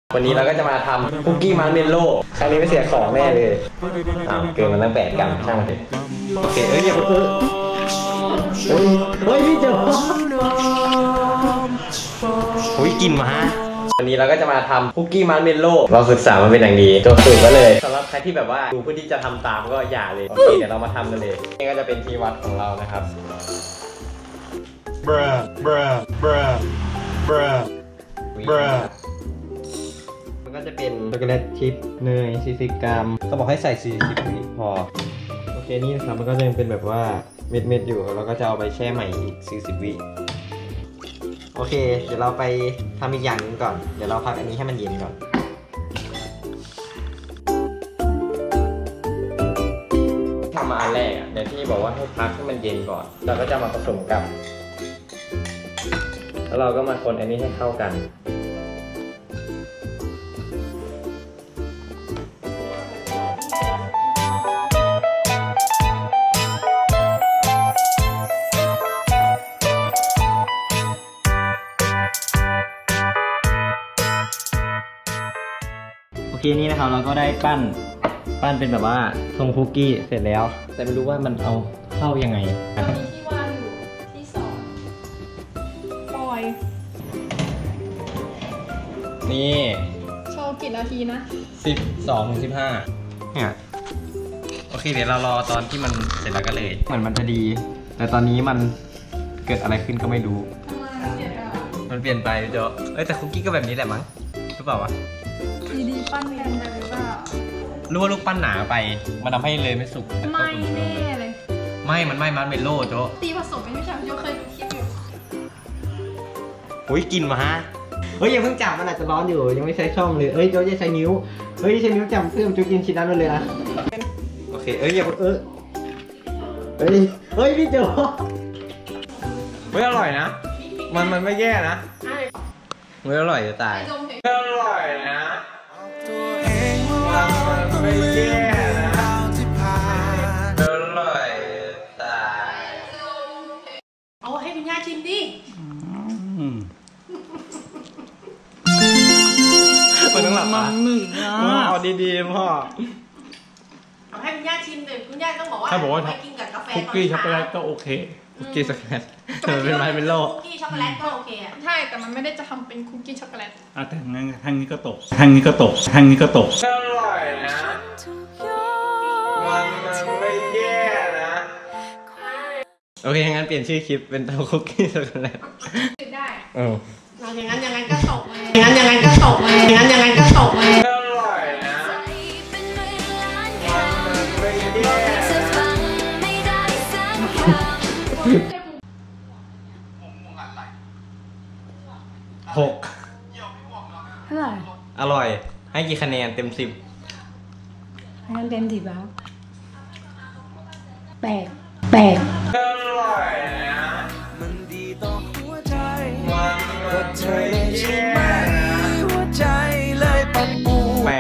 วันนี้เราก็จะมาทำคุกกี้มาร์เมลโล่ครั้งนี้ไม่เสียของแน่เลยเกินมันตั้ง8 กรัมช่างมันเถอะโอเคอย่าเพิ่งเฮ้ยพี่เจ๋อกินมาวันนี้เราก็จะมาทำคุกกี้มาร์เมลโล่เราศึกษามันเป็นอย่างดีตัวสูตรก็เลยสำหรับใครที่แบบว่าดูเพื่อที่จะทำตามก็อย่าเลยโอเคเดี๋ยวเรามาทำกันเลยนี่ก็จะเป็นที่วัดของเรานะครับมันก็จะเป็นช็อกโกแลตชิพเนย40 กรัมเขาบอกให้ใส่40 วิพอโอเคนี่นะครับมันก็ยังเป็นแบบว่าเม็ดอยู่เราก็จะเอาไปแช่ใหม่อีก40 วิโอเคเดี๋ยวเราไปทำอีกอย่างนึงก่อนเดี๋ยวเราพักอันนี้ให้มันเย็นก่อนทำมาอันแรกเดี๋ยวที่บอกว่าให้พักให้มันเย็นก่อนเราก็จะมาผสมกันแล้วเราก็มาคนอันนี้ให้เข้ากันโอเคนี่นะครับเราก็ได้ปั้นเป็นแบบว่าทรงคุกกี้เสร็จแล้วแต่ไม่รู้ว่ามันเอาเข้ายังไงที่วางอยู่ที่2ปล่อยนี่โชว์กี่นาทีนะ 12 ถึง 15เนี่ยโอเคเดี๋ยวเรารอตอนที่มันเสร็จแล้วก็เลยเหมือนมันจะดีแต่ตอนนี้มันเกิดอะไรขึ้นก็ไม่รู้มันเปลี่ยนไปเดี๋ยวแต่คุกกี้ก็แบบนี้แหละมั้งหรือเปล่าวะดีปั้นแรงไปหรือเปล่ารู้ว่าลูกปั้นหนาไปมันทำให้เลยไม่สุกไม่แน่เลยมันไม่มัดเมลโล่โจ๊ตีผสมไม่ใช่โยเคยดูคลิปอยู่กินมาฮะยังเพิ่งจับมันอาจจะร้อนอยู่ยังไม่ใช้ช่องเลยโจ๊จะใช้นิ้วใช้นิ้วจับเพื่อมจุกินชิ้นนั้นเลยนะโอเคอย่าพี่โจ๊อร่อยนะมันไม่แย่นะอร่อยจะตายอร่อยนะมันไม่แย่นะอร่อยตายเอาให้พี่ย่าชิมดิมันต้องหลับมันมึงนะเอาดีๆพ่อเอาให้พี่ย่าชิมแต่คุณย่าต้องบอกว่าไปกินกับกาแฟคุกกี้ช็อกโกแลตก็โอเคคุกกี้ช็อกโกแลตเป็นไม้เป็นโลคุกกี้ช็อกโกแลตก็โอเคอ่ะใช่แต่มันไม่ได้จะทำเป็นคุกกี้ช็อกโกแลตแต่งั้นทางนี้ก็ตกทางนี้ก็ตกอร่อยนะมันไม่แย่นะโอเคงั้นเปลี่ยนชื่อคลิปเป็นเตาคุกกี้ช็อกโกแลตได้อย่างนั้นก็ตกเลยอย่างนั้นก็ตกเลยอร่อยนะมันไม่แย่6 เท่าไหร่อร่อยให้กี่คะแนนเต็ม10 ให้เต็ม10แล้ว8 อร่อยนะมันดีต่อหัวใจมันไม่แย่หัวใจเลยปั่นปู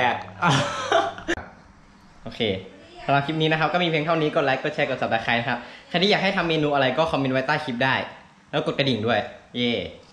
8โอเคสำหรับคลิปนี้นะครับก็มีเพียงเท่านี้กดไลค์กดแชร์กด Subscribe นะครับใครที่อยากให้ทำเมนูอะไรก็คอมเมนต์ไว้ใต้คลิปได้แล้วกดกระดิ่งด้วยเย่